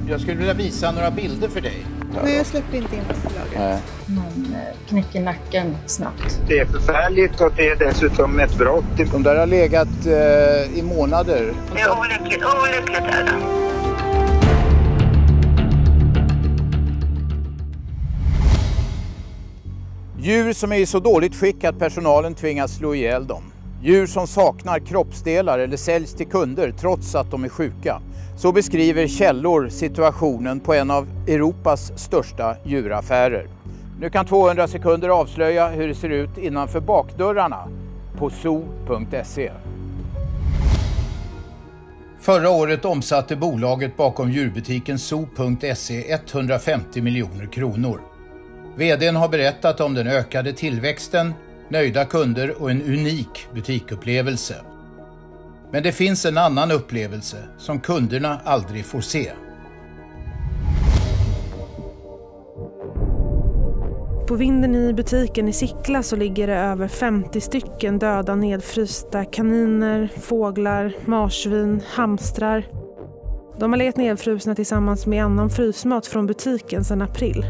Jag skulle vilja visa några bilder för dig. Nej, jag släpper inte in på lagret. Man knäcker nacken snabbt. Det är förfärligt och det är dessutom ett brott. De där har legat i månader. Det är olyckligt är det. Djur som är i så dåligt skick att personalen tvingas slå ihjäl dem. Djur som saknar kroppsdelar eller säljs till kunder trots att de är sjuka. Så beskriver källor situationen på en av Europas största djuraffärer. Nu kan 200 sekunder avslöja hur det ser ut innanför bakdörrarna på zoo.se. Förra året omsatte bolaget bakom djurbutiken zoo.se 150 miljoner kronor. VD:n har berättat om den ökade tillväxten, nöjda kunder och en unik butikupplevelse. Men det finns en annan upplevelse som kunderna aldrig får se. På vinden i butiken i Sickla så ligger det över 50 stycken döda nedfrysta kaniner, fåglar, marsvin, hamstrar. De har legat nedfrusna tillsammans med annan frysmat från butiken sedan april.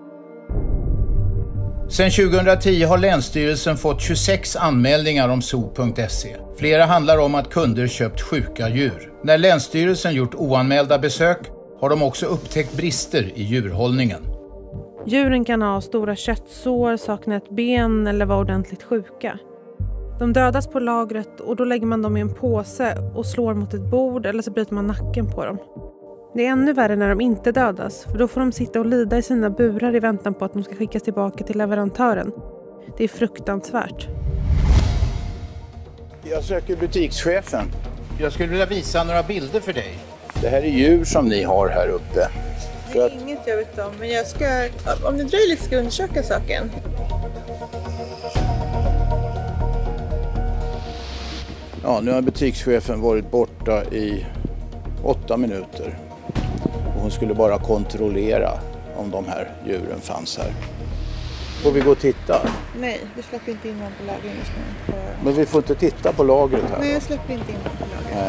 Sedan 2010 har Länsstyrelsen fått 26 anmälningar om zoo.se. Flera handlar om att kunder köpt sjuka djur. När Länsstyrelsen gjort oanmälda besök har de också upptäckt brister i djurhållningen. Djuren kan ha stora köttsår, sakna ett ben eller vara ordentligt sjuka. De dödas på lagret och då lägger man dem i en påse och slår mot ett bord eller så bryter man nacken på dem. Det är ännu värre när de inte dödas, för då får de sitta och lida i sina burar i väntan på att de ska skickas tillbaka till leverantören. Det är fruktansvärt. Jag söker butikschefen. Jag skulle vilja visa några bilder för dig. Det här är djur som ni har här uppe. Det är inget jag vet om, men jag ska, om det dröjer lite, ska jag undersöka saken. Ja, nu har butikschefen varit borta i 8 minuter. Och hon skulle bara kontrollera om de här djuren fanns här. Får vi gå och titta? Nej, vi släpper inte in någon på lagret just nu. Men vi får inte titta på lagret här. Nej, jag släpper inte in någon på lagret. Nej.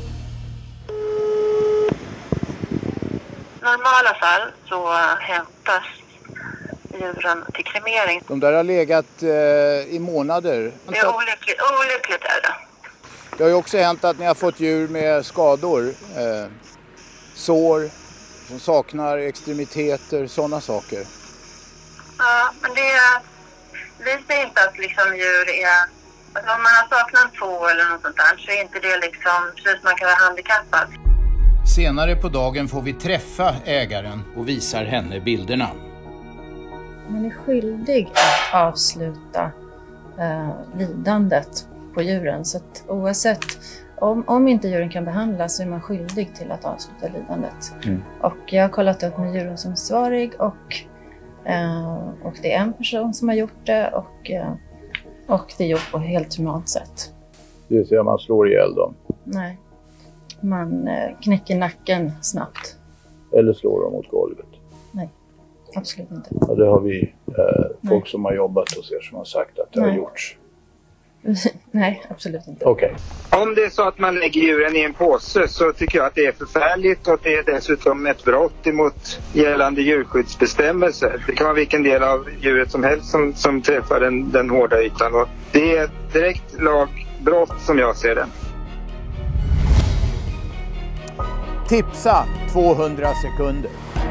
I normala fall så hämtas djuren till kremering. De där har legat i månader. Det är olyckligt är det. Det har ju också hänt att ni har fått djur med skador, sår, som saknar extremiteter, sådana saker. Ja, men det visar inte att liksom djur är... Alltså om man har saknat en tå eller något sånt där så är inte det liksom precis man kan vara handikappad. Senare på dagen får vi träffa ägaren och visar henne bilderna. Man är skyldig att avsluta lidandet på djuren. Så att oavsett, om inte djuren kan behandlas så är man skyldig till att avsluta lidandet. Och jag har kollat upp med djuren som svarig och det är en person som har gjort det och det är gjort på helt humant sätt. Det vill säga man slår ihjäl dem? Nej, man knäcker nacken snabbt. Eller slår dem mot golvet? Nej, absolut inte. Ja, det har vi folk som har jobbat hos er som har sagt att det har gjorts. Nej, absolut inte. Okej. Om det är så att man lägger djuren i en påse så tycker jag att det är förfärligt och det är dessutom ett brott emot gällande djurskyddsbestämmelser. Det kan vara vilken del av djuret som helst som träffar den hårda ytan. Och det är ett direkt lagbrott som jag ser det. Tipsa 200 sekunder.